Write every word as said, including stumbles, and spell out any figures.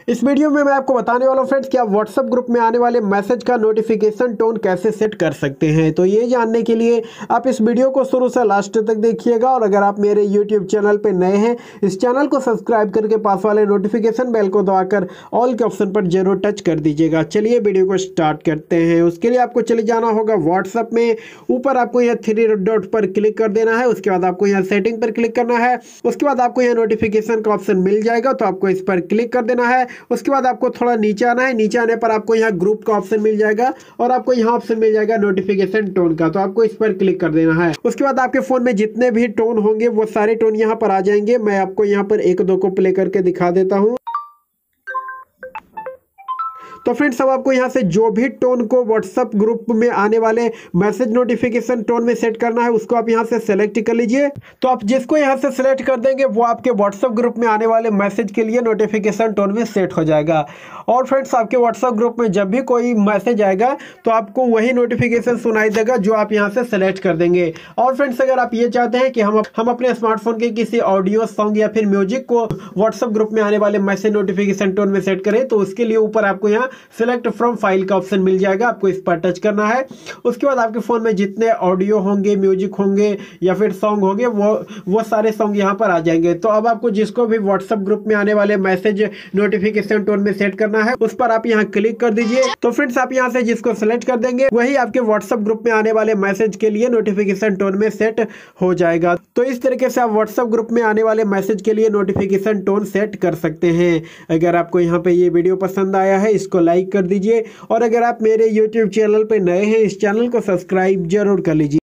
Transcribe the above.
इस वीडियो में मैं आपको बताने वाला हूँ फ्रेंड्स कि आप व्हाट्सएप ग्रुप में आने वाले मैसेज का नोटिफिकेशन टोन कैसे सेट कर सकते हैं। तो ये जानने के लिए आप इस वीडियो को शुरू से लास्ट तक देखिएगा। और अगर आप मेरे यूट्यूब चैनल पर नए हैं, इस चैनल को सब्सक्राइब करके पास वाले नोटिफिकेशन बेल को दबाकर ऑल के ऑप्शन पर जरूर टच कर दीजिएगा। चलिए वीडियो को स्टार्ट करते हैं। उसके लिए आपको चले जाना होगा व्हाट्सएप में। ऊपर आपको यहाँ थ्री डॉट पर क्लिक कर देना है। उसके बाद आपको यहाँ सेटिंग पर क्लिक करना है। उसके बाद आपको यहाँ नोटिफिकेशन का ऑप्शन मिल जाएगा, तो आपको इस पर क्लिक कर देना है। उसके बाद आपको थोड़ा नीचे आना है। नीचे आने पर आपको यहाँ ग्रुप का ऑप्शन मिल जाएगा और आपको यहाँ ऑप्शन मिल जाएगा नोटिफिकेशन टोन का, तो आपको इस पर क्लिक कर देना है। उसके बाद आपके फोन में जितने भी टोन होंगे वो सारे टोन यहाँ पर आ जाएंगे। मैं आपको यहाँ पर एक दो को प्ले करके दिखा देता हूँ। तो फ्रेंड्स, अब आपको यहाँ से जो भी टोन को व्हाट्सएप ग्रुप में आने वाले मैसेज नोटिफिकेशन टोन में सेट करना है उसको आप यहाँ से सेलेक्ट कर लीजिए। तो आप जिसको यहाँ से सेलेक्ट कर देंगे वो आपके व्हाट्सएप ग्रुप में आने वाले मैसेज के लिए नोटिफिकेशन टोन में सेट हो जाएगा। और फ्रेंड्स, आपके व्हाट्सएप ग्रुप में जब भी कोई मैसेज आएगा तो आपको वही नोटिफिकेशन सुनाई देगा जो आप यहाँ से सेलेक्ट कर देंगे। और फ्रेंड्स, अगर आप ये चाहते हैं कि हम हम अपने स्मार्टफोन के किसी ऑडियो, सॉन्ग या फिर म्यूजिक को व्हाट्सएप ग्रुप में आने वाले मैसेज नोटिफिकेशन टोन में सेट करें, तो उसके लिए ऊपर आपको यहाँ सिलेक्ट फ्रॉम फाइल का ऑप्शन मिल जाएगा। आपको इस पर टच करना है। उसके बाद आपके फोन में जितने ऑडियो होंगे, म्यूजिक होंगे या फिर सॉन्ग होंगे, वो वो सारे सॉन्ग यहाँ पर आ जाएंगे। तो अब आपको जिसको भी व्हाट्सएप ग्रुप में आने वाले मैसेज नोटिफिकेशन टोन में सेट करना है उस पर आप यहाँ क्लिक कर दीजिए। तो फ्रेंड्स, आप यहाँ से जिसको सेलेक्ट कर देंगे वही आपके व्हाट्सएप ग्रुप में आने वाले मैसेज के लिए नोटिफिकेशन टोन में सेट हो जाएगा। तो इस तरीके से आप व्हाट्सएप ग्रुप में आने वाले मैसेज के लिए नोटिफिकेशन टोन सेट कर सकते हैं। अगर आपको यहाँ पे ये वीडियो पसंद आया है, इसको लाइक कर दीजिए। और अगर आप मेरे यूट्यूब चैनल पर नए हैं, इस चैनल को सब्सक्राइब जरूर कर लीजिए।